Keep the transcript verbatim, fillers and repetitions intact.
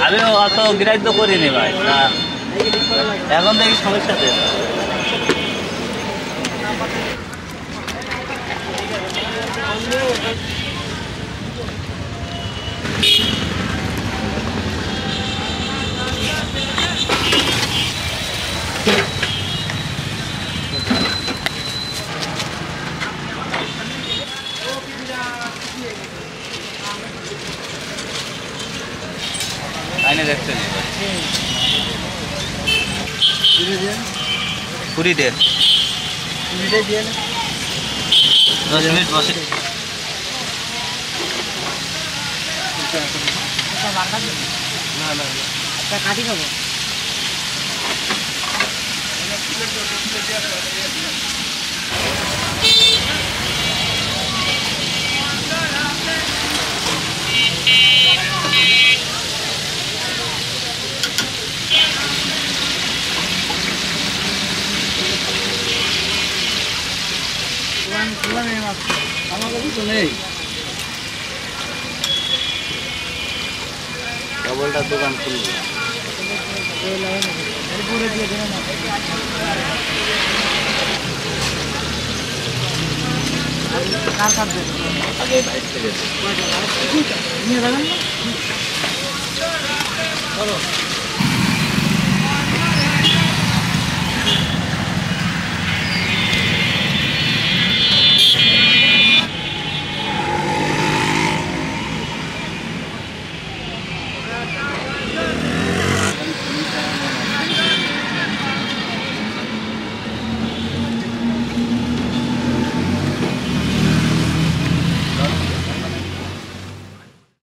আমি অত গ্রাহ্য করিনি ভাই, এখন দেখি সমস্যা দেয়। আইনে দেখতে পুরি দেন দশ মিনিট বসে। না না কাটি খাবো। डबलटा दुकान खुल आगे